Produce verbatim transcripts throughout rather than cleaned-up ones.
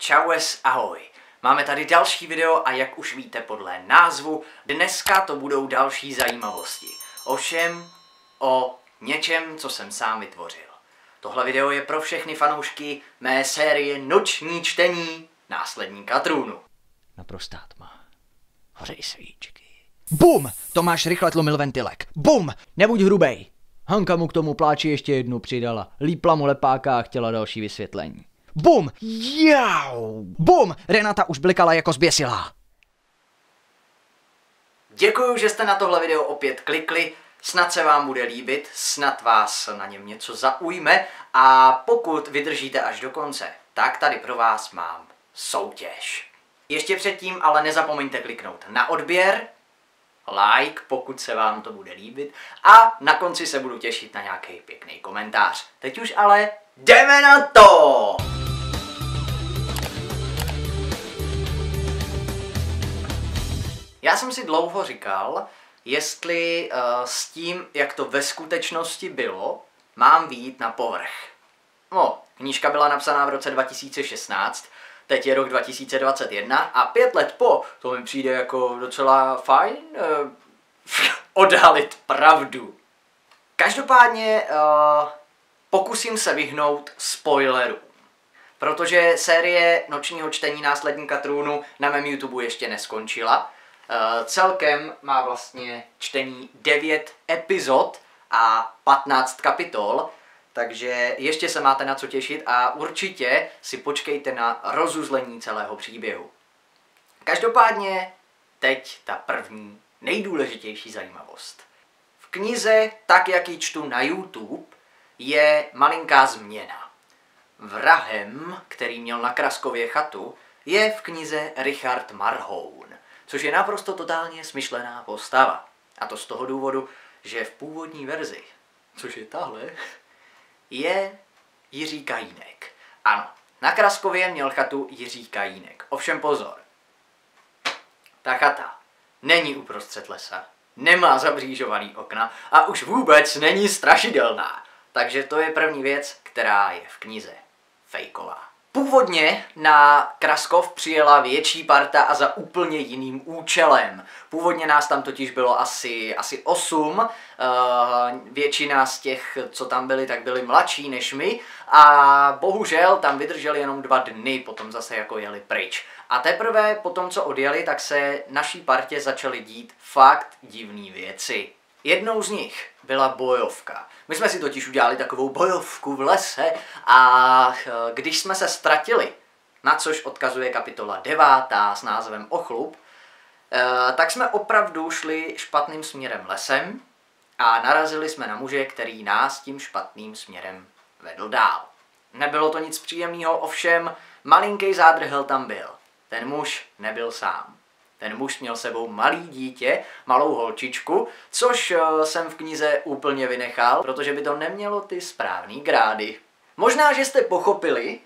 Čaues, ahoj. Máme tady další video a jak už víte podle názvu, dneska to budou další zajímavosti. Ovšem o něčem, co jsem sám vytvořil. Tohle video je pro všechny fanoušky mé série Noční čtení následníka trůnu. Naprostá tma. Hořej svíčky. Bum! Tomáš rychle tlumil ventilek. Bum! Nebuď hrubej. Hanka mu k tomu pláči ještě jednu přidala. Lípla mu lepáka a chtěla další vysvětlení. Bum! Jau! Bum! Renata už blikala jako zběsilá. Děkuju, že jste na tohle video opět klikli. Snad se vám bude líbit, snad vás na něm něco zaujme a pokud vydržíte až do konce, tak tady pro vás mám soutěž. Ještě předtím ale nezapomeňte kliknout na odběr, like, pokud se vám to bude líbit a na konci se budu těšit na nějaký pěkný komentář. Teď už ale jdeme na to! Já jsem si dlouho říkal, jestli uh, s tím, jak to ve skutečnosti bylo, mám vyjít na povrch. No, knížka byla napsaná v roce dva tisíce šestnáct, teď je rok dva tisíce dvacet jedna a pět let po, to mi přijde jako docela fajn uh, odhalit pravdu. Každopádně uh, pokusím se vyhnout spoilerům, protože série Nočního čtení následníka trůnu na mém YouTube ještě neskončila. Uh, celkem má vlastně čtení devět epizod a patnáct kapitol, takže ještě se máte na co těšit a určitě si počkejte na rozuzlení celého příběhu. Každopádně teď ta první nejdůležitější zajímavost. V knize, tak jak ji čtu na YouTube, je malinká změna. Vrahem, který měl na Kraskově chatu, je v knize Richard Marhoun, což je naprosto totálně smyšlená postava. A to z toho důvodu, že v původní verzi, což je tahle, je Jiří Kajínek. Ano, na Kraskově měl chatu Jiří Kajínek. Ovšem pozor, ta chata není uprostřed lesa, nemá zabřížovaný okna a už vůbec není strašidelná. Takže to je první věc, která je v knize fejková. Původně na Kraskov přijela větší parta a za úplně jiným účelem. Původně nás tam totiž bylo asi, asi osm, uh, většina z těch, co tam byli, tak byli mladší než my a bohužel tam vydrželi jenom dva dny, potom zase jako jeli pryč. A teprve potom, co odjeli, tak se naší partě začaly dít fakt divné věci. Jednou z nich byla bojovka. My jsme si totiž udělali takovou bojovku v lese a když jsme se ztratili, na což odkazuje kapitola devátá s názvem Ochlup, tak jsme opravdu šli špatným směrem lesem a narazili jsme na muže, který nás tím špatným směrem vedl dál. Nebylo to nic příjemného, ovšem malinký zádrhel tam byl. Ten muž nebyl sám. Ten muž měl sebou malý dítě, malou holčičku, což jsem v knize úplně vynechal, protože by to nemělo ty správný grády. Možná, že jste pochopili,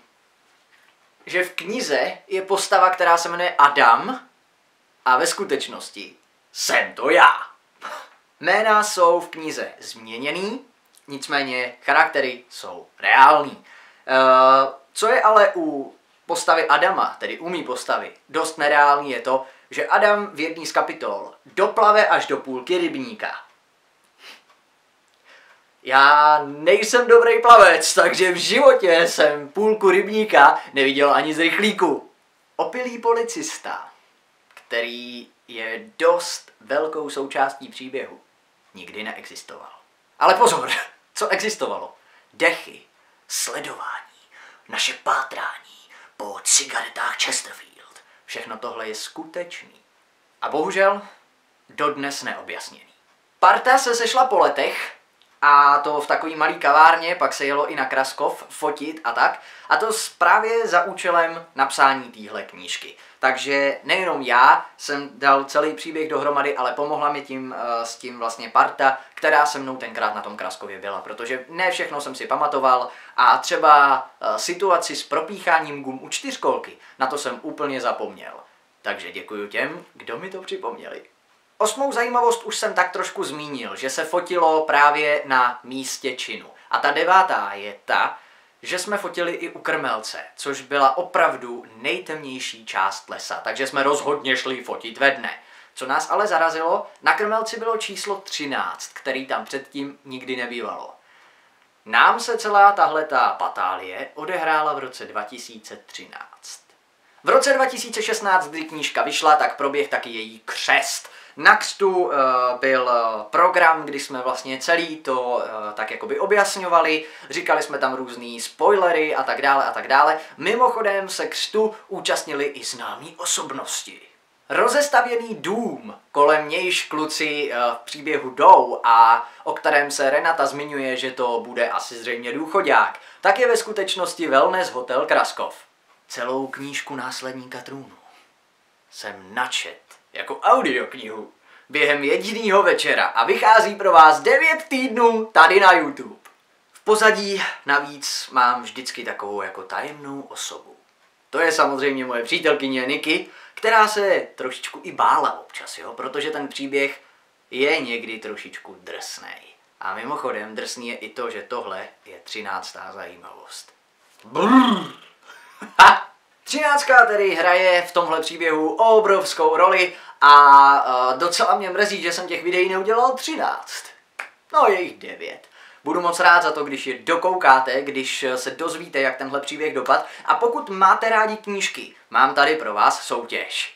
že v knize je postava, která se jmenuje Adam a ve skutečnosti jsem to já. Jména jsou v knize změněný, nicméně charaktery jsou reální. E, co je ale u postavy Adama, tedy u mý postavy, dost nereální je to, že Adam v jedné z kapitol doplave až do půlky rybníka. Já nejsem dobrý plavec, takže v životě jsem půlku rybníka neviděl ani z rychlíku. Opilý policista, který je dost velkou součástí příběhu, nikdy neexistoval. Ale pozor, co existovalo? Dechy, sledování, naše pátrání po cigaretách Chesterfield. Všechno tohle je skutečný. A bohužel dodnes neobjasněný. Parta se sešla po letech, a to v takový malý kavárně, pak se jelo i na Kraskov fotit a tak. A to právě za účelem napsání téhle knížky. Takže nejenom já jsem dal celý příběh dohromady, ale pomohla mi tím s tím vlastně parta, která se mnou tenkrát na tom Kraskově byla. Protože ne všechno jsem si pamatoval a třeba situaci s propícháním gum u čtyřkolky, na to jsem úplně zapomněl. Takže děkuji těm, kdo mi to připomněli. Osmou zajímavost už jsem tak trošku zmínil, že se fotilo právě na místě činu. A ta devátá je ta, že jsme fotili i u Krmelce, což byla opravdu nejtemnější část lesa, takže jsme rozhodně šli fotit ve dne. Co nás ale zarazilo, na Krmelci bylo číslo třináct, který tam předtím nikdy nebývalo. Nám se celá tahleta patálie odehrála v roce dva tisíce třináct. V roce dva tisíce šestnáct, kdy knížka vyšla, tak proběh taky její křest. Na křtu uh, byl program, kdy jsme vlastně celý to uh, tak jakoby objasňovali, říkali jsme tam různý spoilery a tak dále a tak dále. Mimochodem se křtu účastnili i známí osobnosti. Rozestavěný dům, kolem nějž kluci uh, v příběhu jdou a o kterém se Renata zmiňuje, že to bude asi zřejmě důchodák, tak je ve skutečnosti Wellness Hotel Kraskov. Celou knížku Následníka trůnu jsem načet jako audioknihu během jedinýho večera a vychází pro vás devět týdnů tady na YouTube. V pozadí navíc mám vždycky takovou jako tajemnou osobu. To je samozřejmě moje přítelkyně Niky, která se trošičku i bála občas, jo? Protože ten příběh je někdy trošičku drsnej. A mimochodem drsný je i to, že tohle je třináctá zajímavost. Brrr. Ha! Třináctka tedy hraje v tomhle příběhu obrovskou roli a uh, docela mě mrzí, že jsem těch videí neudělal třináct. No je jich devět. Budu moc rád za to, když je dokoukáte, když se dozvíte, jak tenhle příběh dopad. A pokud máte rádi knížky, mám tady pro vás soutěž.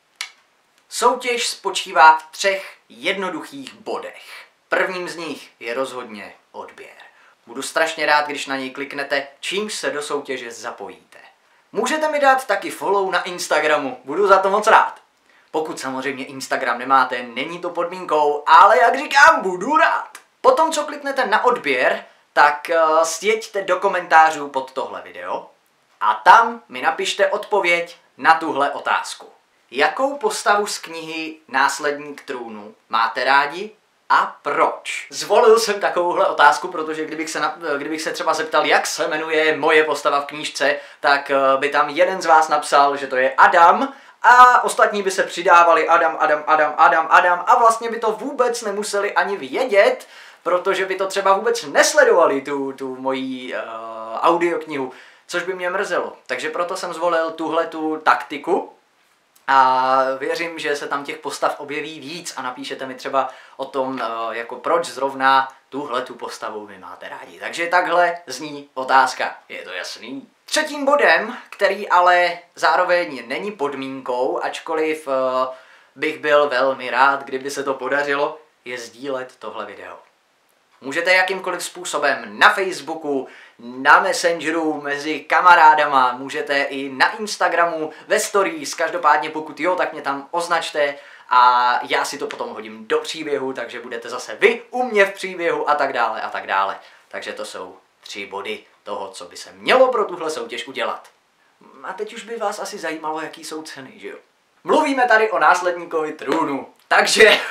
Soutěž spočívá v třech jednoduchých bodech. Prvním z nich je rozhodně odběr. Budu strašně rád, když na něj kliknete, čímž se do soutěže zapojíte. Můžete mi dát taky follow na Instagramu, budu za to moc rád. Pokud samozřejmě Instagram nemáte, není to podmínkou, ale jak říkám, budu rád. Potom, co kliknete na odběr, tak uh, sjeďte do komentářů pod tohle video a tam mi napište odpověď na tuhle otázku. Jakou postavu z knihy Následník trůnu máte rádi a proč? Zvolil jsem takovouhle otázku, protože kdybych se, na, kdybych se třeba zeptal, jak se jmenuje moje postava v knížce, tak by tam jeden z vás napsal, že to je Adam a ostatní by se přidávali Adam, Adam, Adam, Adam, Adam a vlastně by to vůbec nemuseli ani vědět, protože by to třeba vůbec nesledovali tu, tu moji uh, audioknihu, což by mě mrzelo. Takže proto jsem zvolil tuhletu taktiku. A věřím, že se tam těch postav objeví víc a napíšete mi třeba o tom, jako proč zrovna tuhle tu postavu vy máte rádi. Takže takhle zní otázka, je to jasný? Třetím bodem, který ale zároveň není podmínkou, ačkoliv bych byl velmi rád, kdyby se to podařilo, je sdílet tohle video. Můžete jakýmkoliv způsobem na Facebooku, na Messengeru, mezi kamarádama, můžete i na Instagramu, ve stories, každopádně pokud jo, tak mě tam označte a já si to potom hodím do příběhu, takže budete zase vy u mě v příběhu a tak dále a tak dále. Takže to jsou tři body toho, co by se mělo pro tuhle soutěž udělat. A teď už by vás asi zajímalo, jaký jsou ceny, že jo? Mluvíme tady o Následníkovi trůnu, takže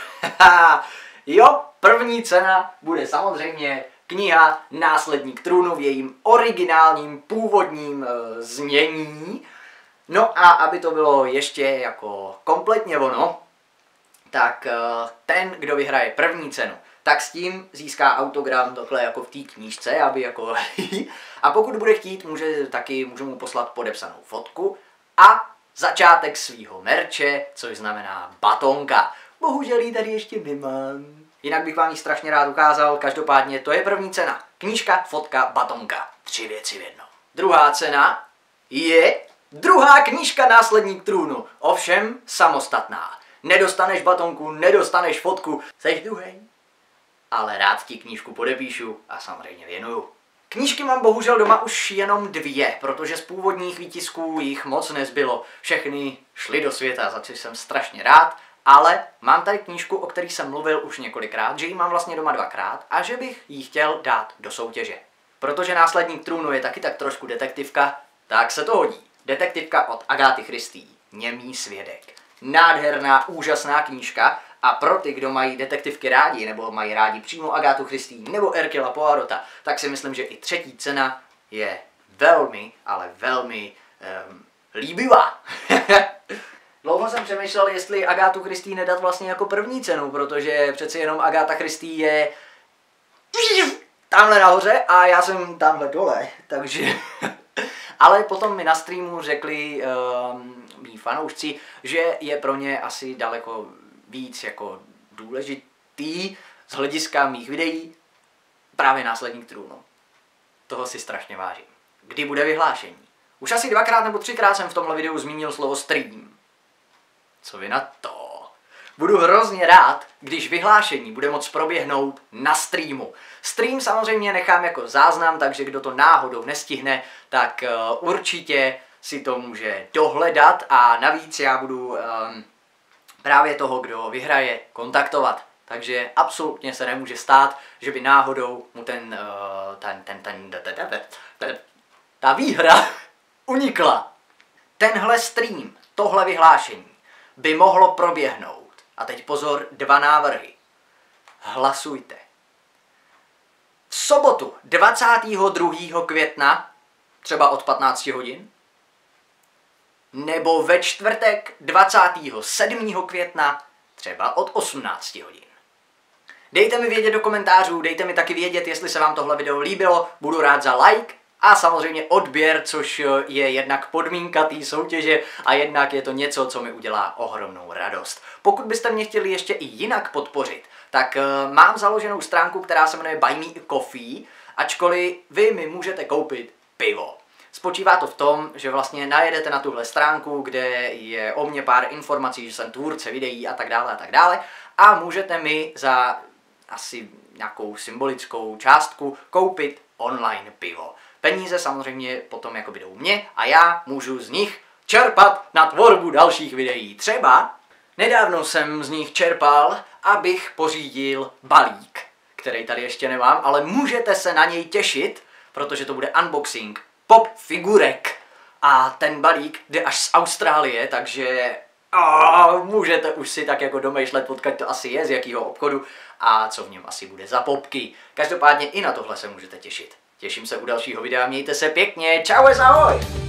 jo, první cena bude samozřejmě kniha Následník trůnu v jejím originálním původním e, znění. No a aby to bylo ještě jako kompletně ono, tak e, ten, kdo vyhraje první cenu, tak s tím získá autogram takhle jako v té knížce, aby jako a pokud bude chtít, může taky můžu mu poslat podepsanou fotku a začátek svýho merče, což znamená batonka. Bohužel ji tady ještě nemám. Jinak bych vám ji strašně rád ukázal, každopádně to je první cena. Knížka, fotka, batonka. Tři věci v jednom. Druhá cena je druhá knížka Následník trůnu, ovšem samostatná. Nedostaneš batonku, nedostaneš fotku, seš druhý. Ale rád ti knížku podepíšu a samozřejmě věnuju. Knížky mám bohužel doma už jenom dvě, protože z původních výtisků jich moc nezbylo. Všechny šly do světa, za což jsem strašně rád. Ale mám tady knížku, o které jsem mluvil už několikrát, že ji mám vlastně doma dvakrát a že bych ji chtěl dát do soutěže. Protože Následník trůnu je taky tak trošku detektivka, tak se to hodí. Detektivka od Agáty Christie, Němý svědek. Nádherná, úžasná knížka a pro ty, kdo mají detektivky rádi, nebo mají rádi přímo Agátu Christie nebo Hercula Poirota, tak si myslím, že i třetí cena je velmi, ale velmi um, líbivá. Dlouho jsem přemýšlel, jestli Agátu Christie nedat vlastně jako první cenu, protože přeci jenom Agáta Christie je tamhle nahoře a já jsem tamhle dole, takže... Ale potom mi na streamu řekli um, mý fanoušci, že je pro ně asi daleko víc jako důležitý z hlediska mých videí právě následník trůnu. Toho si strašně vážím. Kdy bude vyhlášení? Už asi dvakrát nebo třikrát jsem v tomhle videu zmínil slovo stream. Co vy na to? Budu hrozně rád, když vyhlášení bude moct proběhnout na streamu. Stream samozřejmě nechám jako záznam, takže kdo to náhodou nestihne, tak uh, určitě si to může dohledat a navíc já budu um, právě toho, kdo vyhraje, kontaktovat. Takže absolutně se nemůže stát, že by náhodou mu ten, uh, ten, ten, ten, ten, ten, ten, ten ta výhra unikla. Tenhle stream, tohle vyhlášení by mohlo proběhnout. A teď pozor, dva návrhy. Hlasujte. V sobotu dvacátého druhého května, třeba od patnácti hodin, nebo ve čtvrtek dvacátého sedmého května, třeba od osmnácti hodin. Dejte mi vědět do komentářů, dejte mi taky vědět, jestli se vám tohle video líbilo, budu rád za like a samozřejmě odběr, což je jednak podmínka té soutěže a jednak je to něco, co mi udělá ohromnou radost. Pokud byste mě chtěli ještě i jinak podpořit, tak uh, mám založenou stránku, která se jmenuje Buy Me a Coffee, ačkoliv vy mi můžete koupit pivo. Spočívá to v tom, že vlastně najedete na tuhle stránku, kde je o mě pár informací, že jsem tvůrce videí a tak dále a tak dále a můžete mi za asi nějakou symbolickou částku koupit online pivo. Peníze samozřejmě potom jako jdou mě a já můžu z nich čerpat na tvorbu dalších videí. Třeba nedávno jsem z nich čerpal, abych pořídil balík, který tady ještě nemám, ale můžete se na něj těšit, protože to bude unboxing pop figurek. A ten balík jde až z Austrálie, takže oh, můžete už si tak jako domýšlet, odkud to asi je, z jakého obchodu a co v něm asi bude za popky. Každopádně i na tohle se můžete těšit. Těším se u dalšího videa, mějte se pěkně, čau, ahoj!